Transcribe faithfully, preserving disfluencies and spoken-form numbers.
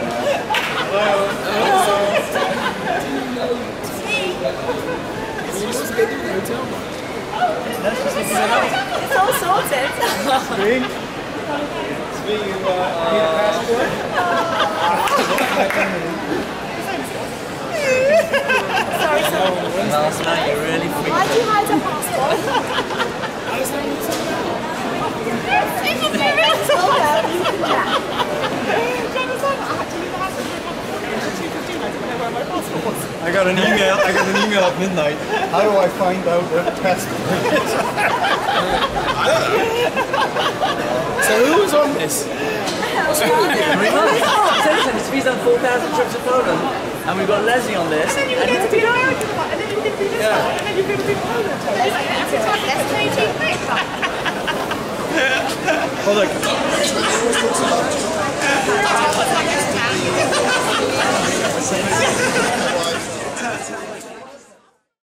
It's all sorted. Speak. Speak, you uh, need a passport? Sorry, sorry. Last night you really freaked Why do you hide a passport? I got an email. I got an email at midnight. How do I find out what passport is? I don't know. So who was on this? He's done four thousand trips to Poland, and we've got Leslie on this. And then you were going to be an Irish one, and then you were going to be this one, and then you were going to be Poland. Hold on.